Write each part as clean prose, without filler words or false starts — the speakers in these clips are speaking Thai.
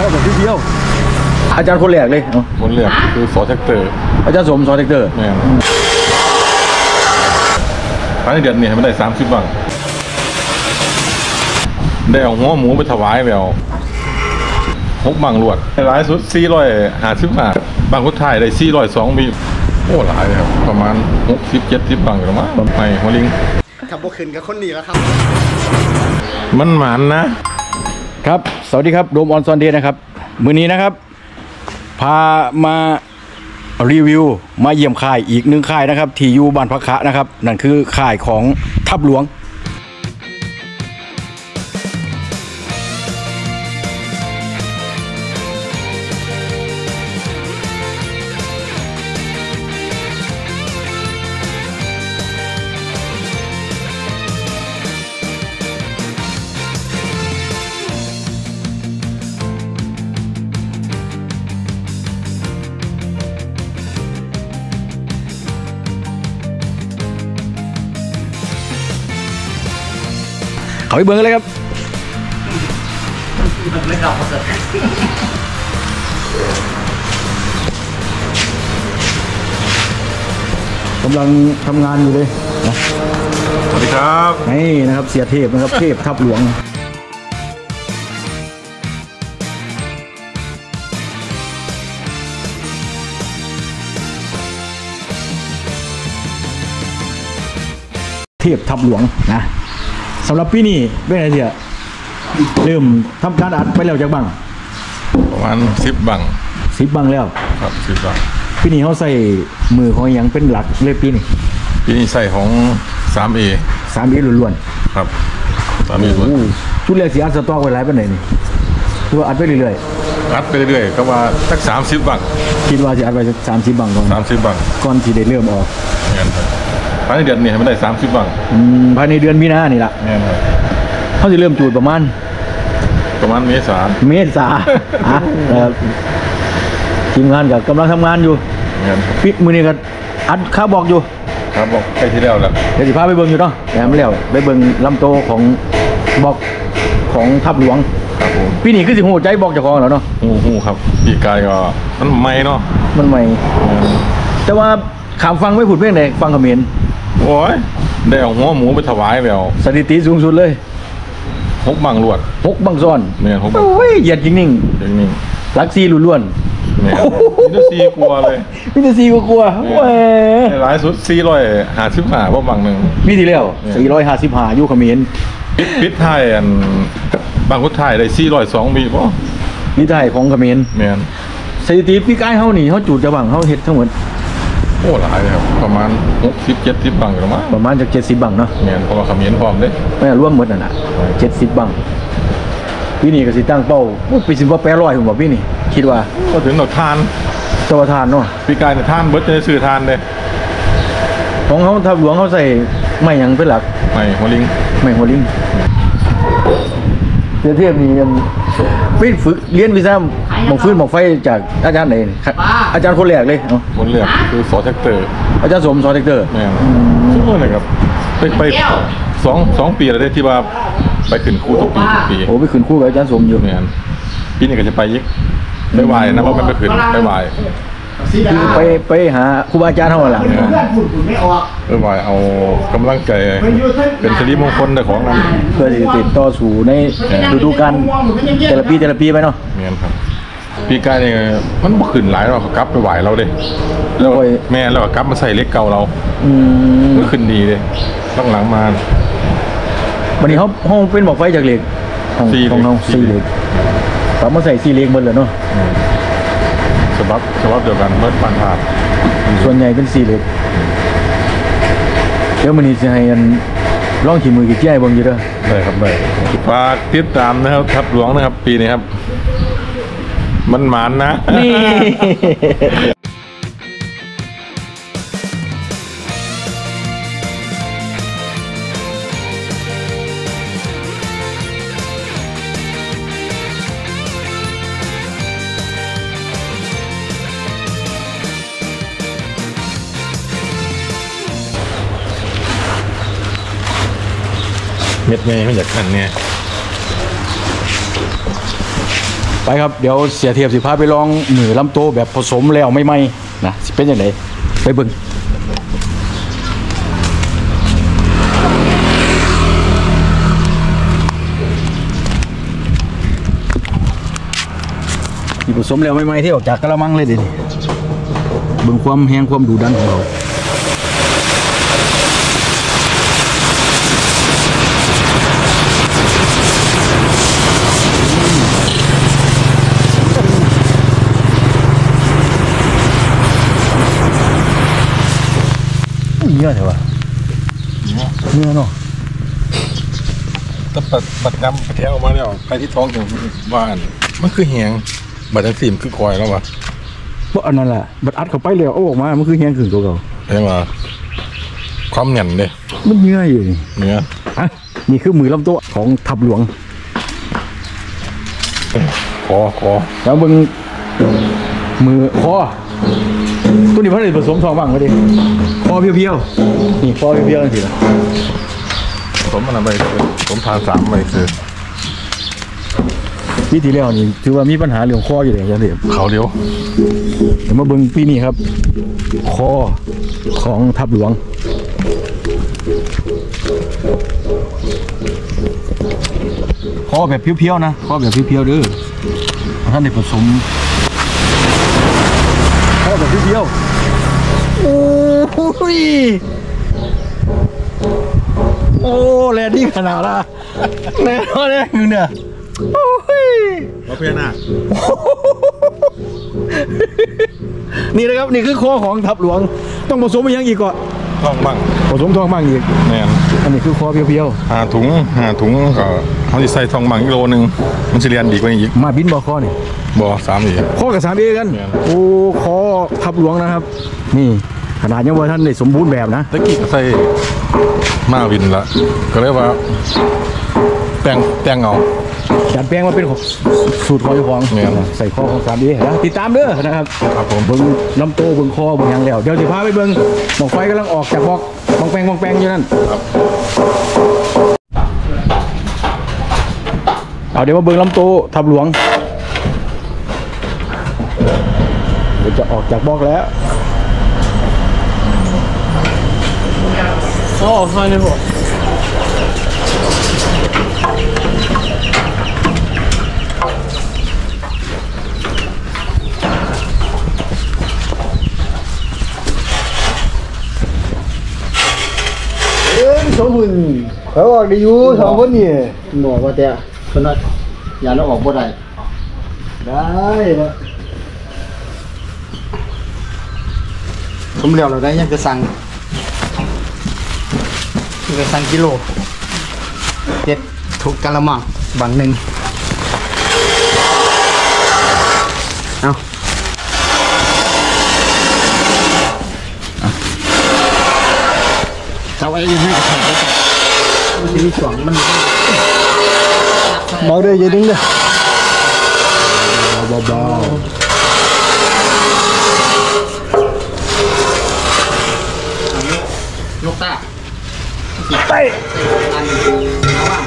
อแบบเดียวอาจารย์คนแรกเลยคนแรกคือสอแท็กเตอร์อาจารย์สมสอแท็กเตอร์แม่ภายในเดือนนี้ให้มันได้30 บังได้เอาหัวหมูไปถวายแล้ว6 บังรวดหลายสุด450 บาทบางคนถ่ายได้402มีโอ้หลายเลยครับประมาณ60-70 บังหรือมั้งไม่หัวลิงขับโบขึ้นกับคนนี้แล้วครับมันหมันนะครับสวัสดีครับโดมออนซอนเดย์นะครับมื้อนี้นะครับพามารีวิวมาเยี่ยมค่ายอีก1ค่ายนะครับที่อยู่บ้านพักคะนะครับนั่นคือค่ายของทับหลวงเขาไปเบิ้งเลยครับกำลังทำงานอยู่เลยนะสวัสดีครับนี่นะครับเสียเทพนะครับเทพทับหลวงเทพทับหลวงนะสำหรับปีนี้เป็นไงเสียเริ่มทำการอัดไปแล้วจากบังประมาณ10 บัง 10 บังแล้วครับ10 บังปีนี้เขาใส่มือของอย่างเป็นหลักเลยปีนี้ใส่ของ 3A ล้วนๆครับ 3A ล้วนชุดแรกสีอัดสต็อกไว้หลายปานไหนนี่คือว่าอัดไปเรื่อยๆอัดไปเรื่อยๆก็ว่าสัก30 บังคิดว่าจะอัดไปสัก30 บังก่อน 30 บังก่อนที่ได้เริ่มออกภายในเดือนนี้ให้มันได้30 บังภายในเดือนมีนานี่แหละเขาจะเริ่มจูดประมาณเมษาทีมงานกับกำลังทำงานอยู่ปิดมือนี่ก็อัดข้าวบอกอยู่ครับบอกใกล้ที่แล้วแล้วเดี๋ยวสิพาไปเบิ่งอยู่เนาะแต่ไม่แล้วไปเบิ่งลำโตของบอกของทับหลวงครับผมปีนี้คือสิหูใจบอกเจ้าของแล้วเนาะหูครับปีกายก็มันใหม่เนาะมันใหม่แต่ว่าขามฟังไม่ผุดเพียงใดฟังคอมเมนต์โอ้ยได้เอาหัวหมูไปถวายแล้วสถิติสูงสุดเลย 6 บังรวด 6 บังซ้อนเนี่ย6 บังโอ้ยเหยียดจริงนิ่งลักซีล้วนเนี่ยมิตรซีกลัวเลยมิตรซีกลัวโอ้ยหลายสุด455ว่าบังหนึ่งมีที่แล้ว455อยู่คอมเมนต์ปิดท้ายอันบางคนถ่ายได้402มีป่ะนี่ถ่ายของคอมเมนต์เนี่ยสถิติปีกายเฮานี่เฮาจูดจะบังเฮาเฮ็ดทั้งหมดโอ้หลายครับประมาณ60-70 บังหรือมั้งประมาณจาก70 บังเนาะเนี่ยเพราะว่าคอมเมนต์พร้อมเด้ไม่ร่วมหมดนั่นน่ะ70 บังปีนี้ก็สิตั้งเป้าปีสิบ่800ผมบอกปีนี้คิดว่าก็ถึงดอกทานตัวทานเนาะปีกายเนี่ยทานเบิดจะได้ซื้อทานเลยของเขาทับหลวงเขาใส่ไม้หยังเป็นหลักไม้หัวลิงเทียบนี่ยังฝึกเรียนวิชาหมอกฟื้นหมอกไฟจากอาจารย์ไหนอาจารย์คนแรกเลยคนแรกคือสอแท็กเตอร์อาจารย์สมสอแท็กเตอร์ทุกคนเลยครับไป2 ปีแล้วได้ที่ว่าไปขึ้นคู่ทุกปีโอ้ไปขึ้นคู่กับอาจารย์สมอยู่เนี่ยปีนี้ก็จะไปยิกไม่ไหวนะเพราะมันไปขึ้นไม่ไหวคือไปหาครูบาอาจารย์เท่าไหร่ไม่ไหวเอากำลังใจเป็นสิริมงคลในของนั้นเพื่อติดต่อสู่ในฤดูกาลแต่ละปีไปเนาะเนี่ยครับปีกายเนี่ยมันบ่ขึ้นหลายเรากลับไปไหวเราเลยแล้วแม่เรากลับมาใส่เล็กเก่าเราก็ขึ้นดีเลยหลังมาวันนี้เขาเป็นบอกไฟจากเหล็กของเรา4 เหล็กกลับมาใส่4 เหล็กหมดเลยเนาะฉบับเดียวกันเมื่อปันผ่านส่วนใหญ่เป็น4 เหล็กเดี๋ยวมันนี้จะให้ลองขี่มือกี่เที่ยบางอยู่ด้วยได้ครับได้ฝากติดตามนะครับทับหลวงนะครับปีนี้ครับมันหมานนะนี่ เม็ดไงไม่อยากขันไงไปครับเดี๋ยวเสียเทียบสิพาไปลองหนือลำโตแบบผสมแล้วไม่ไหมนะสิเป็นยังไงไปเบิ่งที่ผสมแล้วไม่ไหมที่ออกจากกระมังเลยดิเบิ่งความแห้งความดุดันของเราเนื้อเถอะวะเนื้อเนาะถ้าบัดน้ำไปแถวออกมาแล้วไปที่ท้องอย่างบ้านมันคือแหงบัดทั้งสี่มันคือกอยแล้ววะเพราะอันนั้นแหละบัดอัดเข้าไปแล้วเอาออกมามันคือแห้งขึ้นตัวเก่าใช่ไหมความหยั่นเลยมันเนื้ออยู่นี่เนื้ออ่ะนี่คือมือลำโต๊ะของทับหลวงคอแล้วมึงมือคอตัวนี้เพิ่นได้ผสมทองบ้างมาดิคอเพียวๆนี่คอเพียวๆจังซี่ล่ะผมมันอะไรผมทาน3ไปคือปีที่แล้วนี่ถือว่ามีปัญหาเรื่องคออยู่เลยจังซี่เขาเดียวเดี๋ยวมาเบิ่งปีนี้ครับคอของทับหลวงคอแบบเพียวๆนะคอแบบเพียวๆเด้อท่านได้ผสมคอแบบเพียวๆโอ้ยโอ้แลนดิ้งขนาดละแน่นอนเลยมึงเนี่ยโอ้ยมาเพื่อนน่ะนี่นะครับนี่คือคอของทับหลวงต้องผสมไปยังอีกก่อนท้องบ้างผสมทองบ้างอีกแน่นอันนี้คือคอเพียวหาถุงก็เขาจะใส่ทองบ้างกิโลนึงมันจะเรียนดีกว่านี้อีกๆมาบินบ่คอนี่บ่3อีกคอกับ3Aกันเนี่ยโอ้คอทับหลวงนะครับ นี่ขนาดยังว่าท่านได้สมบูรณ์แบบนะตะกี้ก็ใส่มาวินละก็เลยว่าแต่งเอาดัดแปลงมาเป็นของสูตรของเจ้าของเนี่ยใส่คอของ3Aนะติดตามเด้อนะครับครับผมเบิ่งลำโตเบิ่งคอเบิ่งหยังแล้วเดี๋ยวสิพาไปเบิ่งหมอกไฟกำลังออกจากบอกบองแปงอยู่นั่นเอาเดี๋ยวมาเบิ่งลำโตทับหลวงเดี๋ยวจะออกจากบอกแล้วโอ้ใช่เลยผมสองคนเขาออกได้อยู่สองคนนี่บอกว่าแต่คนนั้นอย่าเราออกบ่ได้ได้นะผมเลี้ยวเราได้ยังจะสั่งจะสั่งกิโล7ถูกกะละมังบางหนึ่งเอาเอาไว้ยังให้กระแทกไว้ก่อนมันจะมีสองมันเบาเลยอย่าดึงเลยเบายกตาไปอันระว่าง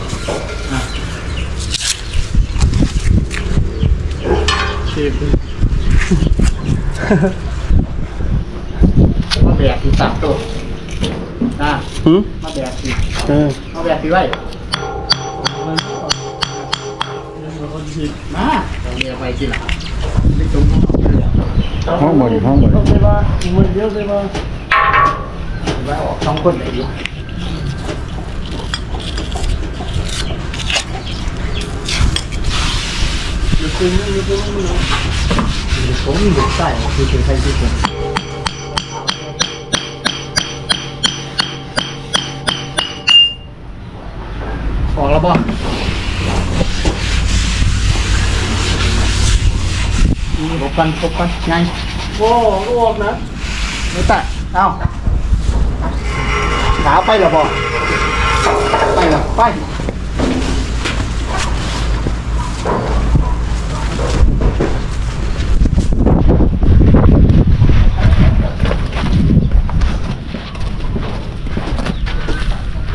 มาแบกอยู่3ตัวมาแบกสิมาแบกสิไว้มาเราเรียกไปสิล่ะไม่จมห้องบ่ดิห้องบ่ดิไปว่ามันเยอะไปว่าว่าออก2คนได้อยู่ผมมีเด็กใส่คือเป็นใครที่ผมออกแล้วป่ะครบกันไงโอ้ออกนะไม่ตัดเอ้าขาไปหรอป่ะไปหรอไป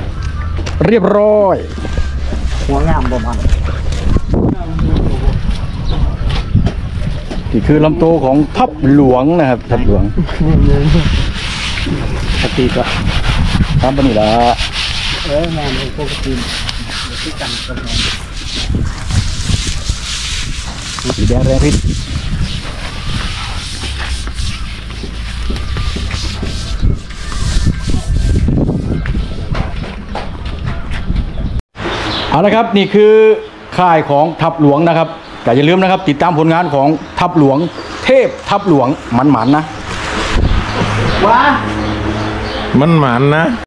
เรียบร้อยหัวงามบ่มันนี่คือลำโตวของทับหลวงนะครับทับหลวงปกติก็ตามปนี่ละแม่เป็นปกติที่กันก็แม่สีแดงแรงพิษเอาละครับนี่คือค่ายของทับหลวงนะครับแต่อย่าลืมนะครับติดตามผลงานของทับหลวงเทพทับหลวงหมันๆนะว้ามันหมานนะ